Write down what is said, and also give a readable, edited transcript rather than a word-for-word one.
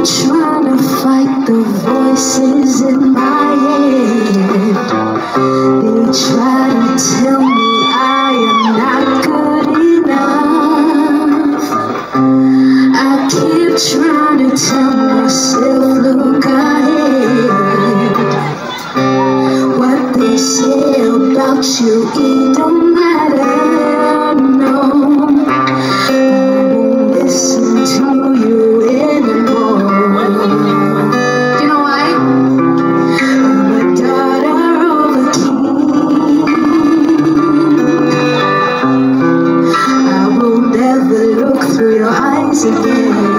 trying to fight the voices in my head. They try to tell me I am not good enough. I keep trying to tell myself, look ahead. What they say about you, it don't matter, no. I won't listen to you anymore. You know why? I'm a daughter of a king. I will never look through your eyes again.